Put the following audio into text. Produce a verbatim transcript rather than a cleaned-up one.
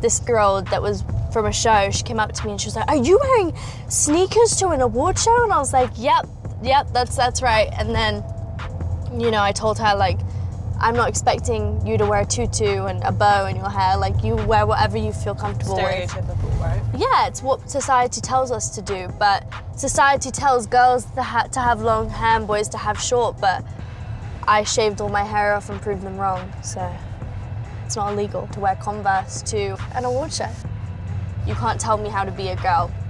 this girl that was from a show, she came up to me and she was like, "Are you wearing sneakers to an award show?" And I was like, "Yep, yep, that's that's right." And then, you know, I told her, like, "I'm not expecting you to wear a tutu and a bow in your hair. Like, you wear whatever you feel comfortable with." Stereotypical, right? Yeah, it's what society tells us to do, but society tells girls to, ha to have long hair and boys to have short, but I shaved all my hair off and proved them wrong, so it's not illegal to wear Converse to an award show. You can't tell me how to be a girl.